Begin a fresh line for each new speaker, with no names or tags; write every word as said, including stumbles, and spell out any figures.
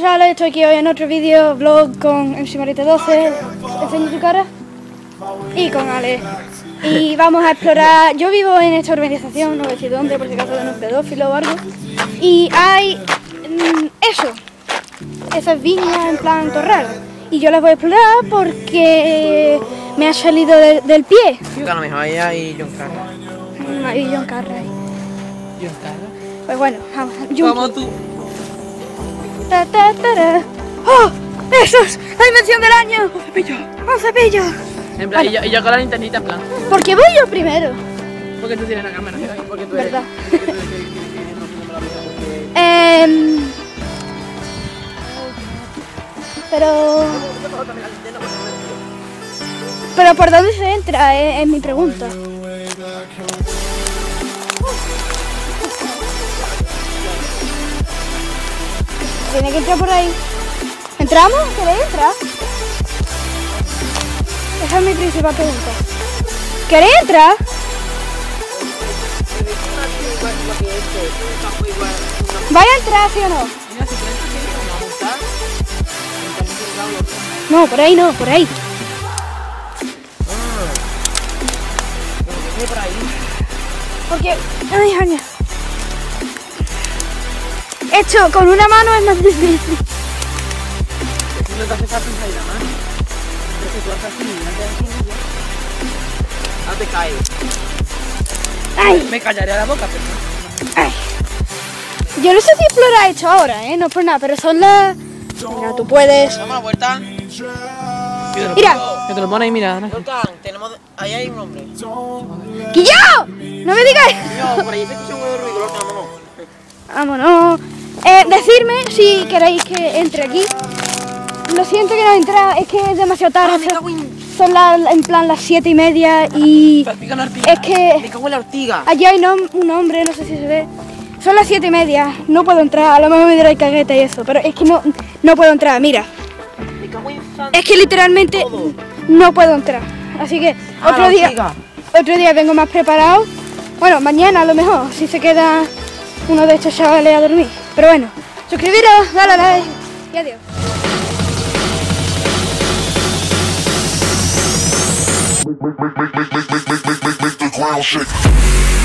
chavales, estoy aquí hoy en otro vídeo, vlog con M C Marita doce, enseño tu cara, y con Ale. Y vamos a explorar, yo vivo en esta urbanización, no voy a decir dónde, por si acaso de un pedófilo o algo, y hay mmm, eso, esas viñas en plan torral, y yo las voy a explorar porque me ha salido de, del pie.
Claro, mejor ahí hay John Carra.
Ahí John Carra ahí.
John Carra.
Pues bueno, vamos.
Vamos tú.
Ta, ta, ta, ta. ¡Oh! ¡Eso es la invención del año!
¡Un cepillo!
¡Un cepillo!
En plan,
Bueno.
y, yo, y yo con la linternita en plan.
¿Por qué voy yo primero?
Porque tú tienes la cámara, porque tú eres...
¿Verdad?
Porque tú eres que- que- que no tenemos la vida, porque-
Eh, pero... Pero ¿por dónde se entra? Es, es mi pregunta. Tiene que entrar por ahí. ¿Entramos? ¿Queréis entrar? Esa es mi principal pregunta. ¿Queréis entrar? ¿Vais a entrar, sí o no?
Mira, si quieres que vamos a montar, montamos el lado otro.
No, por ahí no, por ahí.
Sí, por ahí.
Porque... Ay, Aña. Esto con una mano es más difícil.
Si no te hace falta usar la mano. Porque tú haces así, no te haces ya. No te caes.
Ay,
Me callaré a la boca, pero no.
ay. Yo no sé si explorar esto ahora, ¿eh? No es por nada, pero son las... Venga, tú puedes.
Damos la vuelta.
Mira.
Que te lo pones ahí, mira. Volcán, tenemos... Ahí hay un hombre.
¡Quillo! ¡No me digáis!
No, por ahí se escucha un huevo de ruido, Volcán, vámonos.
Vámonos. Eh, decidme si queréis que entre aquí. Lo siento que no entra, es que es demasiado tarde.
Ah, me cago en...
Son las, en plan las siete y media y...
Pica una ortiga.
Es que...
Me cago en la ortiga.
Allí hay nom- un hombre, no sé si se ve. Son las siete y media, no puedo entrar, a lo mejor me dirá cagueta y eso, pero es que no, no puedo entrar, mira.
Me cago en santa.
Es que literalmente
Todo.
no puedo entrar. Así que
Ah,
otro
la
día,
ortiga.
otro día vengo más preparado. Bueno, mañana a lo mejor, si se queda uno de estos chavales a dormir. Pero bueno, suscribiros, dale a like y adiós.
Make, make, make, make, make, make, make, make, make the ground shake.